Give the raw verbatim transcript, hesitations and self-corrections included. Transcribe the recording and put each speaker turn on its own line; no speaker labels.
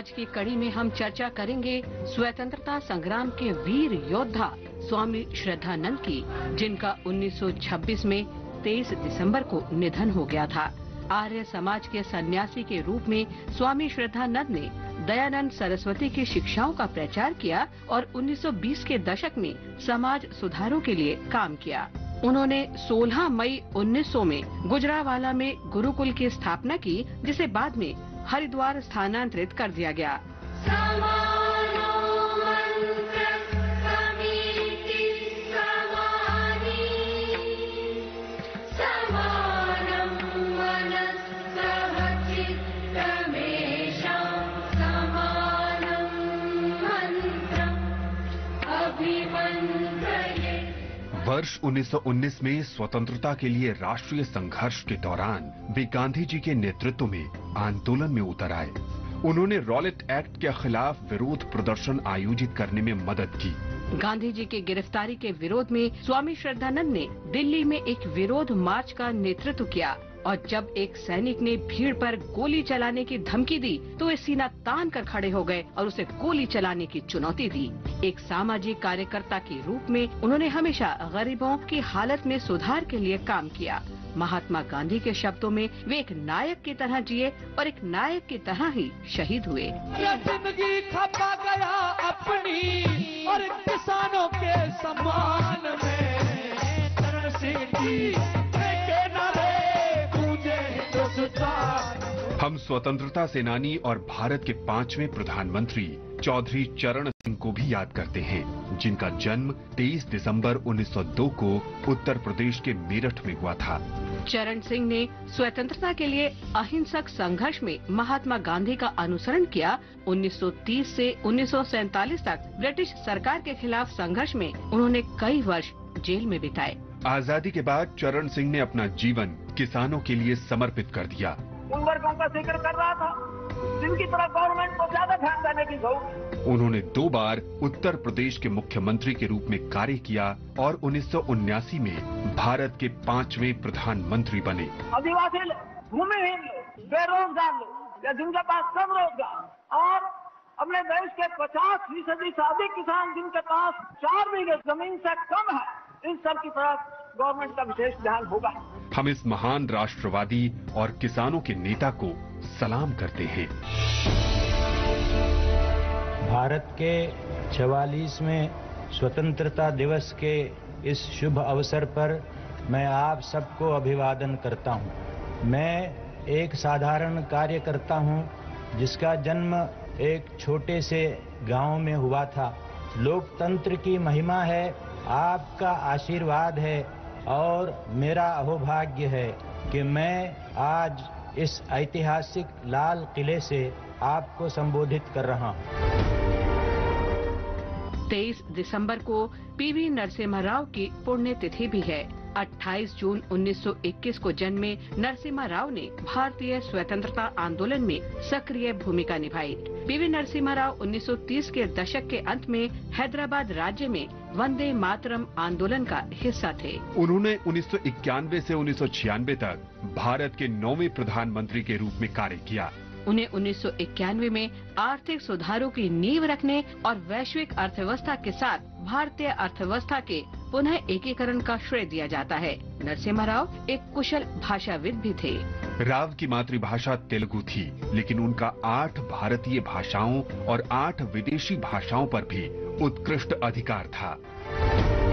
आज की कड़ी में हम चर्चा करेंगे स्वतंत्रता संग्राम के वीर योद्धा स्वामी श्रद्धानंद की, जिनका उन्नीस सौ छब्बीस में तेईस दिसंबर को निधन हो गया था। आर्य समाज के सन्यासी के रूप में स्वामी श्रद्धानंद ने दयानंद सरस्वती की शिक्षाओं का प्रचार किया और उन्नीस सौ बीस के दशक में समाज सुधारों के लिए काम किया। उन्होंने सोलह मई उन्नीस सौ में गुजरावाला में गुरुकुल की स्थापना की, जिसे बाद में हरिद्वार स्थानांतरित कर दिया गया।
वर्ष उन्नीस सौ उन्नीस में स्वतंत्रता के लिए राष्ट्रीय संघर्ष के दौरान वे गांधी जी के नेतृत्व में आंदोलन में उतर आए। उन्होंने रॉलेट एक्ट के खिलाफ विरोध प्रदर्शन आयोजित करने में मदद की।
गांधी जी की गिरफ्तारी के विरोध में स्वामी श्रद्धानंद ने दिल्ली में एक विरोध मार्च का नेतृत्व किया और जब एक सैनिक ने भीड़ पर गोली चलाने की धमकी दी तो वे सीना तान कर खड़े हो गए और उसे गोली चलाने की चुनौती दी। एक सामाजिक कार्यकर्ता के रूप में उन्होंने हमेशा गरीबों की हालत में सुधार के लिए काम किया। महात्मा गांधी के शब्दों में, वे एक नायक की तरह जिए और एक नायक की तरह ही शहीद हुए।
जिंदगी खपा गया अपनी और किसानों के सम्मान में चरण सिंह जी के नारे गूंजे हिंदुस्तान।
हम स्वतंत्रता सेनानी और भारत के पांचवें प्रधानमंत्री चौधरी चरण सिंह को भी याद करते हैं, जिनका जन्म तेईस दिसंबर उन्नीस सौ दो को उत्तर प्रदेश के मेरठ में हुआ था।
चरण सिंह ने स्वतंत्रता के लिए अहिंसक संघर्ष में महात्मा गांधी का अनुसरण किया। उन्नीस सौ तीस से उन्नीस सौ सैंतालीस तक ब्रिटिश सरकार के खिलाफ संघर्ष में उन्होंने कई वर्ष जेल में बिताए।
आजादी के बाद चरण सिंह ने अपना जीवन किसानों के लिए समर्पित कर दिया।
उन वर्गों का जिक्र कर रहा था जिनकी तरफ गवर्नमेंट को ज्यादा ध्यान देने की जरूरत।
उन्होंने दो बार उत्तर प्रदेश के मुख्यमंत्री के रूप में कार्य किया और उन्नीस सौ उन्यासी में भारत के पांचवें प्रधानमंत्री बने।
आदिवासी लोग, भूमिहीन लोग, बेरोजगार लोग या जिनके पास कम रोजगार और अपने देश के पचास फीसदी से अधिक किसान जिनके पास चार बीघे जमीन से कम है, इन सब की तरफ गवर्नमेंट का विशेष ध्यान होगा।
हम इस महान राष्ट्रवादी और किसानों के नेता को सलाम करते हैं।
भारत के चवालीसवें स्वतंत्रता दिवस के इस शुभ अवसर पर मैं आप सबको अभिवादन करता हूं। मैं एक साधारण कार्यकर्ता हूं, जिसका जन्म एक छोटे से गांव में हुआ था। लोकतंत्र की महिमा है, आपका आशीर्वाद है और मेरा अहोभाग्य है कि मैं आज इस ऐतिहासिक लाल किले से आपको संबोधित कर रहा हूं।
तेईस दिसंबर को पीवी नरसिम्हा राव की पुण्यतिथि भी है। अट्ठाईस जून उन्नीस सौ इक्कीस को जन्मे नरसिम्हा राव ने भारतीय स्वतंत्रता आंदोलन में सक्रिय भूमिका निभाई। पीवी नरसिम्हा राव उन्नीस सौ तीस के दशक के अंत में हैदराबाद राज्य में वंदे मातरम आंदोलन का हिस्सा थे।
उन्होंने उन्नीस सौ इक्यानवे से उन्नीस सौ छियानवे तक भारत के नौवें प्रधानमंत्री के रूप में कार्य किया।
उन्हें उन्नीस सौ इक्यानवे में आर्थिक सुधारों की नींव रखने और वैश्विक अर्थव्यवस्था के साथ भारतीय अर्थव्यवस्था के पुनः एकीकरण का श्रेय दिया जाता है। नरसिम्हा राव एक कुशल भाषाविद भी थे।
राव की मातृभाषा तेलुगु थी, लेकिन उनका आठ भारतीय भाषाओं और आठ विदेशी भाषाओं पर भी उत्कृष्ट अधिकार था।